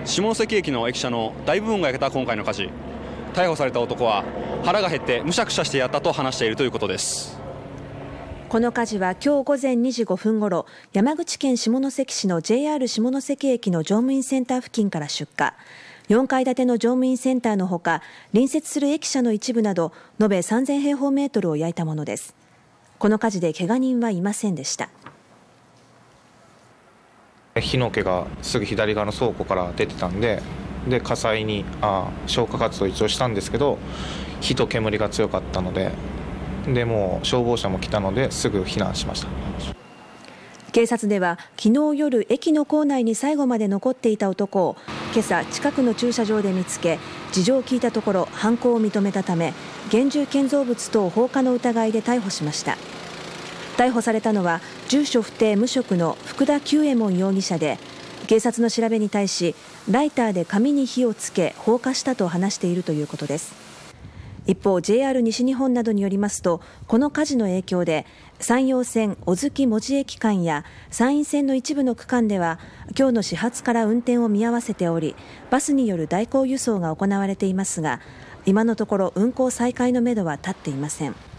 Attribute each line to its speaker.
Speaker 1: 下関駅の駅舎の大部分が焼けた今回の火事。逮捕された男は腹が減ってむしゃくしゃしてやったと話しているということです。
Speaker 2: この火事は今日午前2時5分ごろ、山口県下関市の JR 下関駅の乗務員センター付近から出火。4階建ての乗務員センターのほか、隣接する駅舎の一部など延べ3000平方メートルを焼いたものです。この火事で怪我人はいませんでした。
Speaker 3: 火の気がすぐ左側の倉庫から出てたんで、火災に消火活動一応したんですけど、火と煙が強かったので、もう消防車も来たのですぐ避難しました。
Speaker 2: 警察では昨日夜、駅の構内に最後まで残っていた男を今朝近くの駐車場で見つけ、事情を聞いたところ犯行を認めたため、現住建造物等放火の疑いで逮捕しました。逮捕されたのは住所不定無職の福田久右衛門容疑者で、警察の調べに対しライターで紙に火をつけ放火したと話しているということです。一方、 JR 西日本などによりますと、この火事の影響で山陽線小月門司駅間や山陰線の一部の区間では今日の始発から運転を見合わせており、バスによる代行輸送が行われていますが、今のところ運行再開のめどは立っていません。